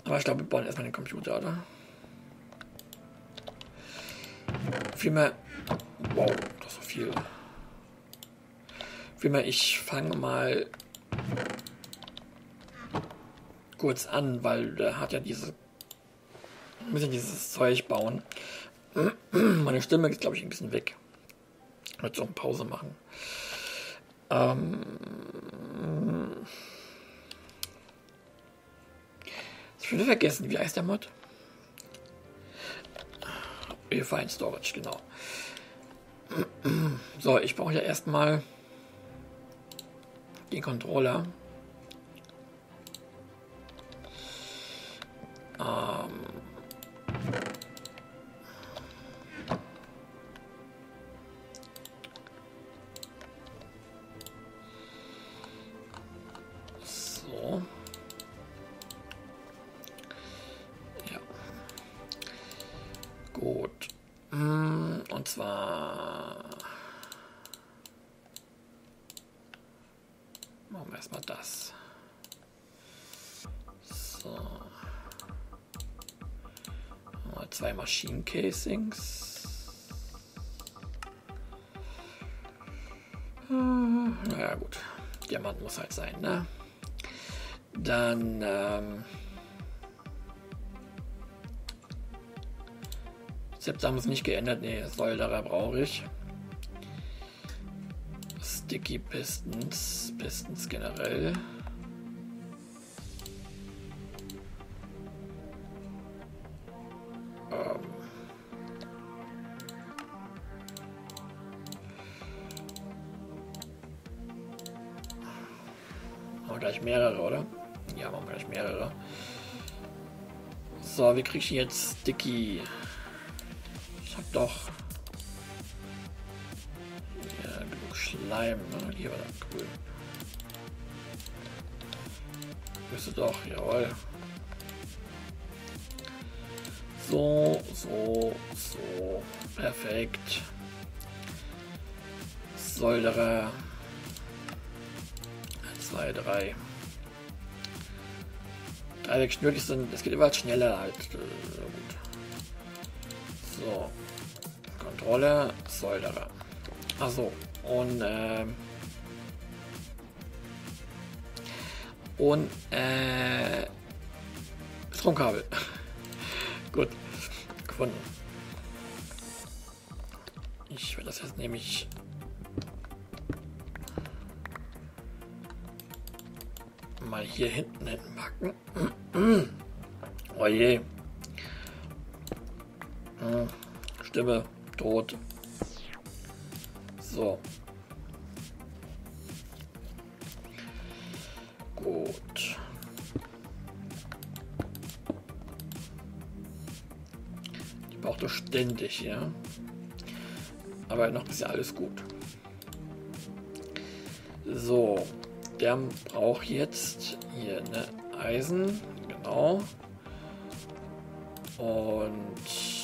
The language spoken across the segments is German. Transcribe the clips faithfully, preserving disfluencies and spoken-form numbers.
Aber ich glaube, wir bauen erstmal den Computer, oder? Vielmehr... Wow, das ist so viel. Vielmehr, ich fange mal kurz an, weil der hat ja diese... ein bisschen dieses Zeug bauen. Meine Stimme geht, glaube ich, ein bisschen weg. Ich werde so eine Pause machen. Ähm... Ich würde vergessen, wie heißt der Mod? Refine Storage, genau. So, ich brauche ja erstmal den Controller. Ähm so. Ja. Gut. Und zwar machen wir erstmal das. So. Mal zwei Maschinencasings. Naja gut. Diamant muss halt sein, ne? Dann ähm Selbst haben es nicht geändert, ne, Solderer brauche ich. Sticky Pistons, Pistons generell. Ähm. Machen wir gleich mehrere, oder? Ja, machen wir gleich mehrere. So, wie kriege ich jetzt Sticky? Ich hab doch ja, genug Schleim, ne? Hier war das cool. Müsste doch, jawohl. So, so, so. Perfekt. Solderer. eins, zwei, drei. Drei wegschnürlich sind, es geht immer schneller halt. Äh, gut. So. Kontrolle, Solderer. Achso. Und, ähm. Und, äh. Stromkabel. Gut. Gefunden. Ich will das jetzt nämlich. Mal hier hinten hinpacken. Oh je. Stimme tot. So. Gut. Die braucht doch ständig, ja. Aber noch ist ja alles gut. So. Der braucht jetzt hier eine Eisen. Genau. Und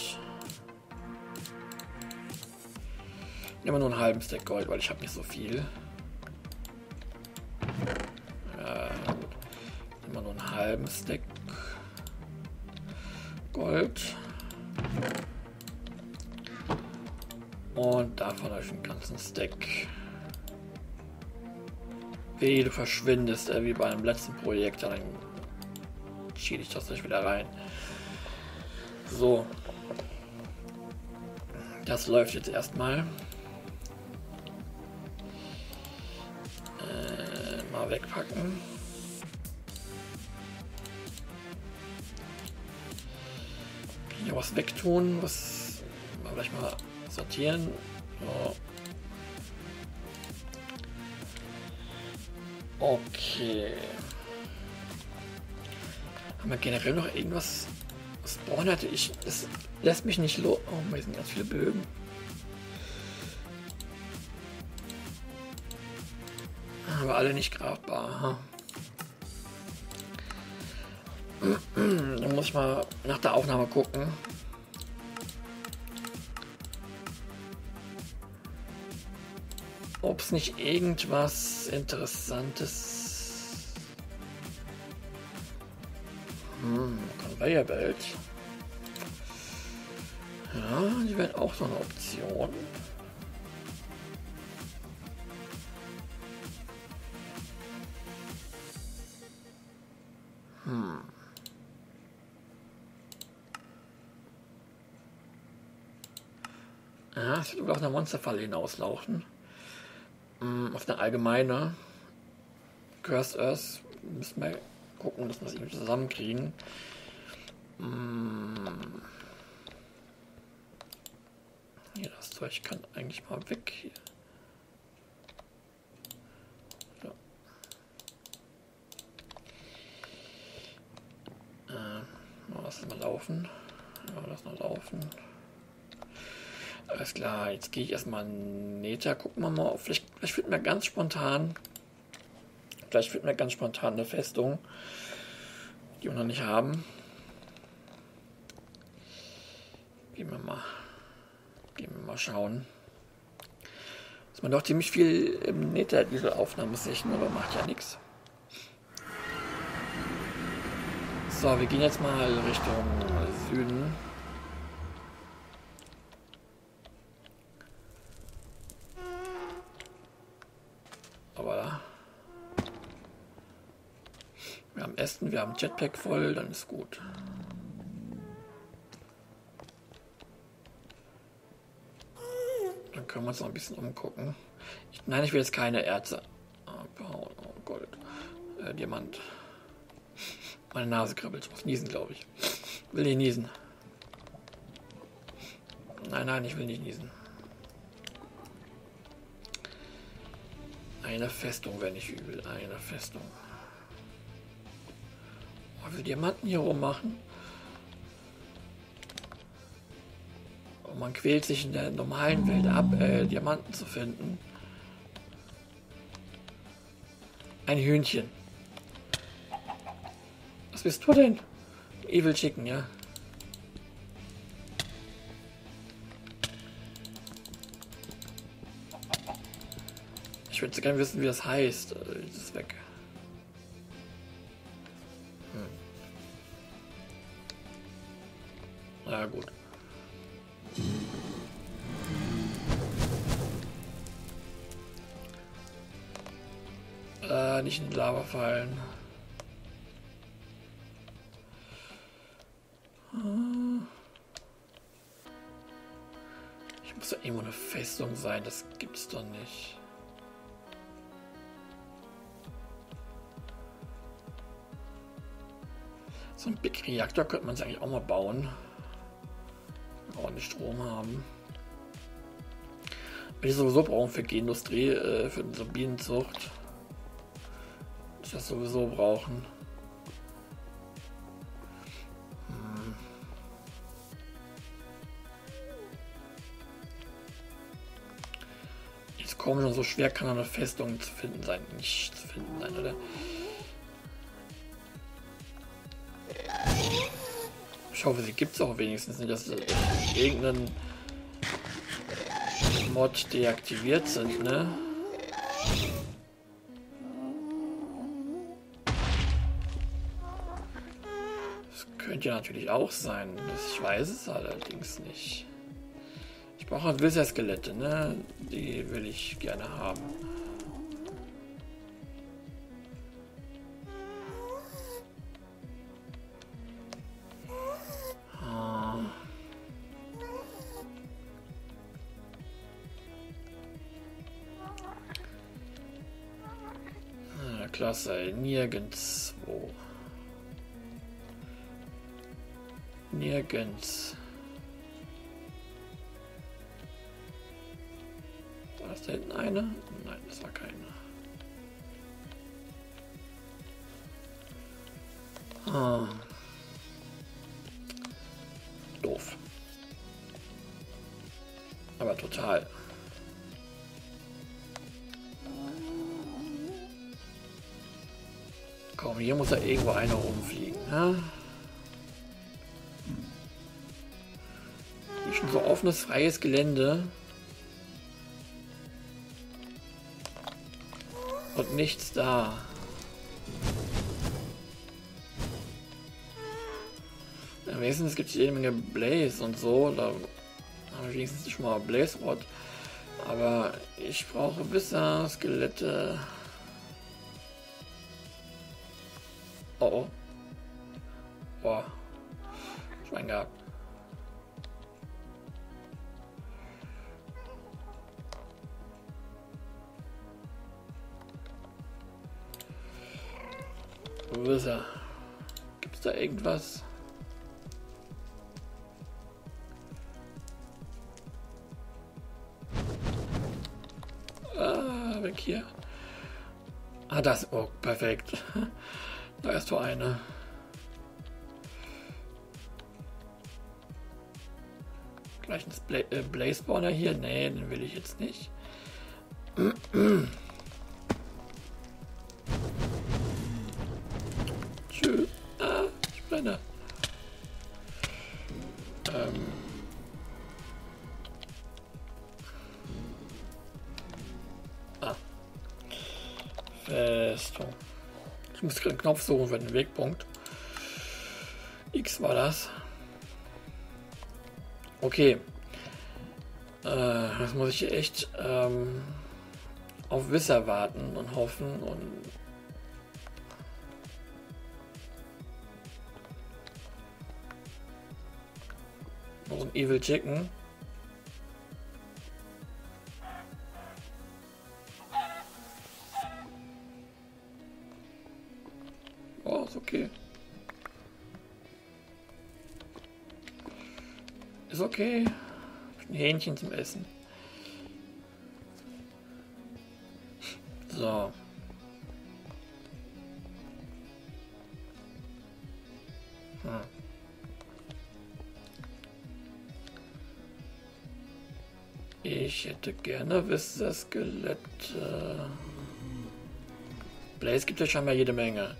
immer nur einen halben Stack Gold, weil ich habe nicht so viel. Ja, gut. Immer nur einen halben Stack Gold. Und davon habe ich einen ganzen Stack. Wie du verschwindest, äh, wie bei einem letzten Projekt, dann schiebe ich das nicht wieder rein. So. Das läuft jetzt erstmal. Äh, mal wegpacken. Hier was wegtun, was mal vielleicht mal sortieren. So. Okay. Haben wir generell noch irgendwas? Spawn hatte ich. Das lässt mich nicht los. Oh, hier sind ganz viele Bögen. Aber alle nicht grabbar. Dann muss ich mal nach der Aufnahme gucken. Ob es nicht irgendwas Interessantes. Hm, Neue Welt. Ja, die wäre auch so eine Option. Hm. Ja, es wird auf eine Monsterfalle hinauslaufen. Hm, auf eine allgemeine. Cursed Earth müssen wir gucken, dass wir es irgendwie zusammenkriegen. Hm. Hier, das Zeug kann eigentlich mal weg hier. So. Äh, lass es mal laufen. Ja, lass mal laufen. Alles klar, jetzt gehe ich erstmal Nether. Gucken wir mal. Vielleicht, vielleicht wird mir ganz spontan. Vielleicht wird mir ganz spontan eine Festung, die wir noch nicht haben. Gehen wir mal. Gehen wir mal schauen. Dass man doch ziemlich viel im Nether diese Aufnahme sichten, aber macht ja nichts. So, wir gehen jetzt mal Richtung Süden. Aber wir haben Essen, wir haben Jetpack voll, dann ist gut. Dann können wir uns noch ein bisschen umgucken. Ich, nein, ich will jetzt keine Erze abbauen. Oh Gold. Äh, Diamant. Meine Nase kribbelt. Ich muss niesen, glaube ich. Will nicht niesen. Nein, nein, ich will nicht niesen. Eine Festung wäre nicht übel. Eine Festung. Oh, will Diamanten hier rummachen? Und man quält sich in der normalen Welt ab, äh, Diamanten zu finden. Ein Hühnchen. Was bist du denn? Evil Chicken, ja. Ich würde gerne wissen, wie das heißt. Das ist weg. Hm. Na gut. Äh, nicht in die Lava fallen. Ich muss doch irgendwo eine Festung sein, das gibt's doch nicht. So ein Big Reaktor könnte man es eigentlich auch mal bauen. Ordentlich Strom haben. Weil die sowieso brauchen für die Industrie, äh, für unsere Bienenzucht. Die das sowieso brauchen. Hm. Jetzt kommen schon, so schwer kann eine Festung zu finden sein. Nicht zu finden sein, oder? Ich hoffe, sie gibt es auch wenigstens nicht, dass irgendein Mod deaktiviert sind, ne? Das könnte ja natürlich auch sein. Ich weiß es allerdings nicht. Ich brauche Wither-Skelette, ne? Die will ich gerne haben. Klasse, nirgendwo. Nirgends. War das da hinten eine? Nein, das war keine. Ah. Doof. Aber total. Komm, hier muss ja irgendwo einer rumfliegen. Ne? Hier ist schon so offenes, freies Gelände. Und nichts da. Wenigstens gibt es jede Menge Blaze und so. Da habe ich wenigstens schon mal Blaze Rod. Aber ich brauche Wisser, Skelette. Oh oh. Boah. Schwein gehabt. Wisser. Gibt's da irgendwas? Ah, weg hier. Ah, das. Oh, perfekt. Da ist so eine. Gleich ein Bla äh, Blaze Spawner hier. Nee, den will ich jetzt nicht. Tschüss. Ah, ich brenne. Ähm. Ah. Festung. Ich muss gerade einen Knopf suchen für den Wegpunkt. X war das. Okay. Äh, jetzt muss ich echt ähm, auf Wisser warten und hoffen und noch ein Evil Chicken. Oh, ist okay. Ist okay. Ein Hähnchen zum Essen. So. Hm. Ich hätte gerne Wisser Skelette. Blaze gibt ja scheinbar jede Menge.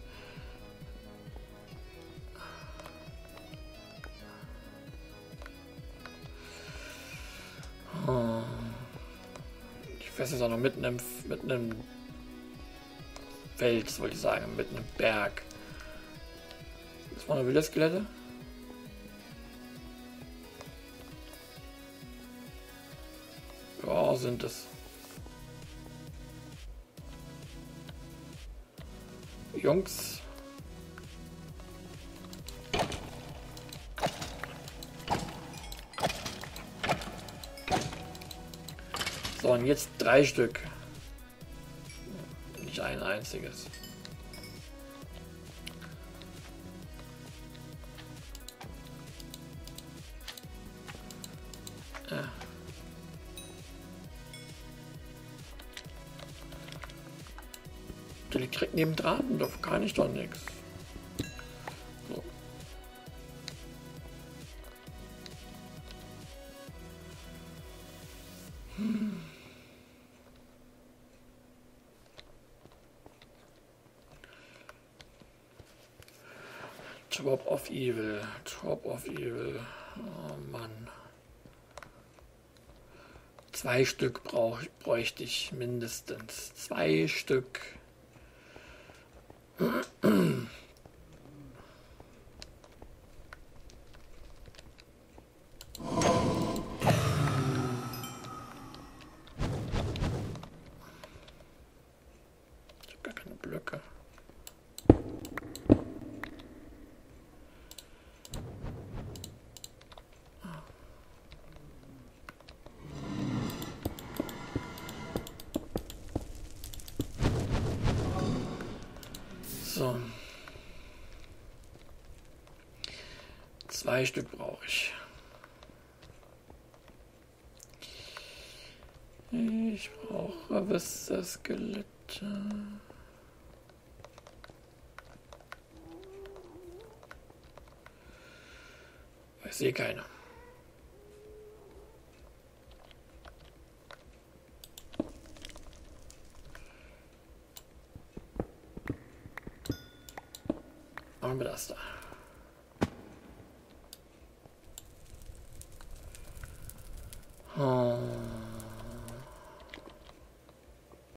Ich weiß jetzt auch noch mitten im, mitten im Feld, wollte ich sagen, mitten im Berg. Das waren wilde Skelette. Ja, sind es. Jungs. So, und jetzt drei Stück. Nicht ein einziges. Ja. Der liegt direkt neben dran, da kann ich doch nichts. So. Hm. Drop of Evil, Drop of Evil. Oh Mann. Zwei Stück brauch, bräuchte ich mindestens. Zwei Stück. Ich habe gar keine Blöcke. So. Zwei Stück brauche ich. Ich brauche Wisser Skelette. Ich sehe keine. Machen wir das da. Oh.